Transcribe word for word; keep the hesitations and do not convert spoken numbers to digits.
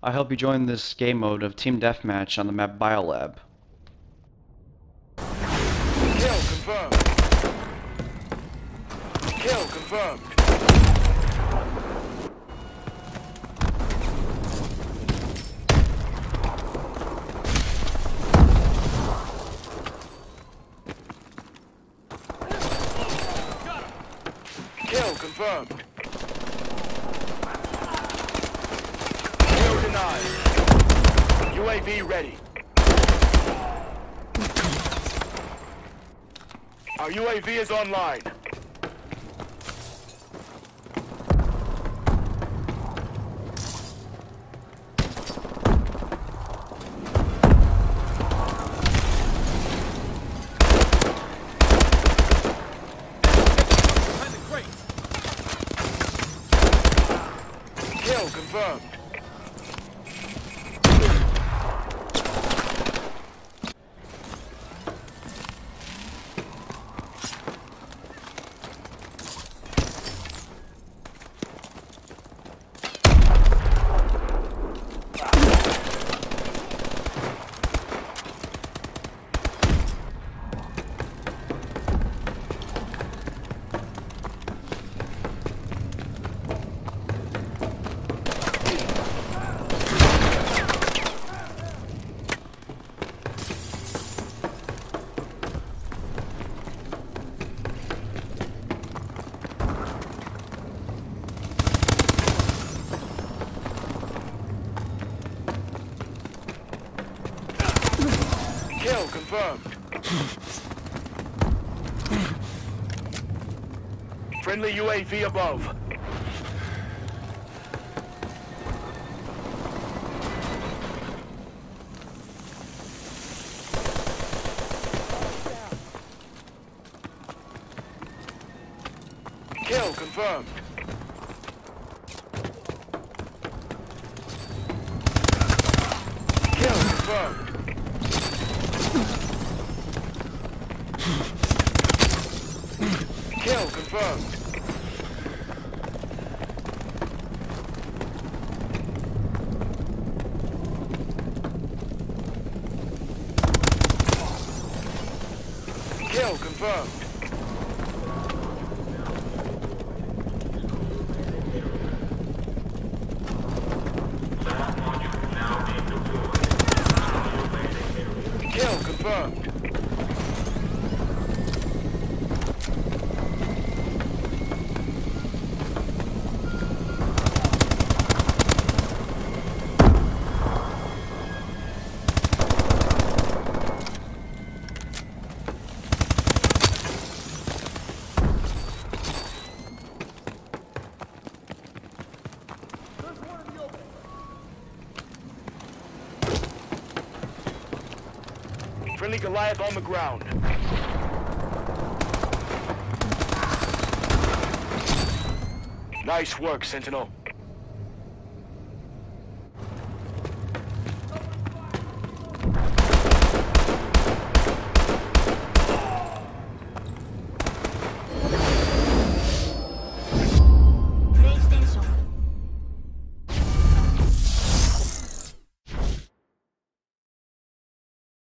I hope you join this game mode of Team Deathmatch on the map Biolab. Kill confirmed. Kill confirmed. Kill confirmed. Kill denied. U A V ready. Our U A V is online. Kill confirmed. Kill confirmed. Friendly U A V above. Kill confirmed. Kill confirmed. Kill confirmed. Kill confirmed. Kill confirmed. Friendly Goliath on the ground. Nice work, Sentinel.